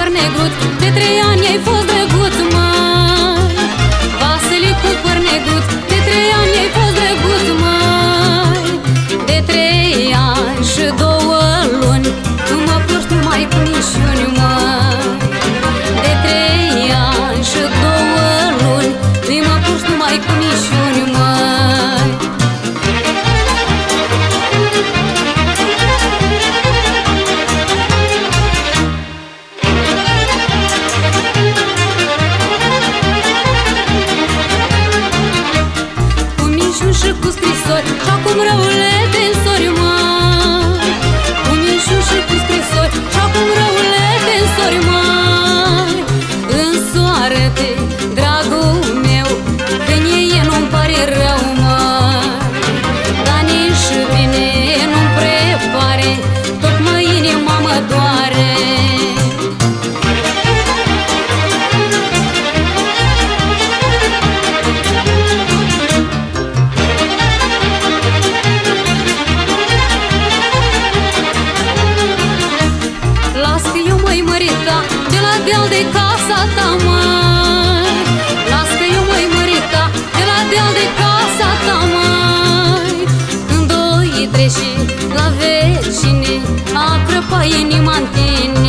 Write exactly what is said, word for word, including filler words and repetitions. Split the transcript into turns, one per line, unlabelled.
păr negruț, de trei ani ai fost drăguț, măi. Vasile cu păr negruț, de trei ani ai fost drăguț, măi. De trei ani și două luni tu mă pluși numai cu mișuni, măi. De trei ani și două luni tu mă pluși numai cu mișuni, măi. Și cu scrisori, și acum răule de însori, măi. Cu mișuni și cu scrisori, și acum răule de însori, măi. Însoară-te, dragul meu, că mie nu-mi pare rău, măi. Dar nici bine nu-mi prepare, tocmai inima mă doare. De la deal de casa ta, măi. Las că eu mă-i mărita de la deal de casa ta, măi. Când doi treci la vecine, a crăpa inima-n tine.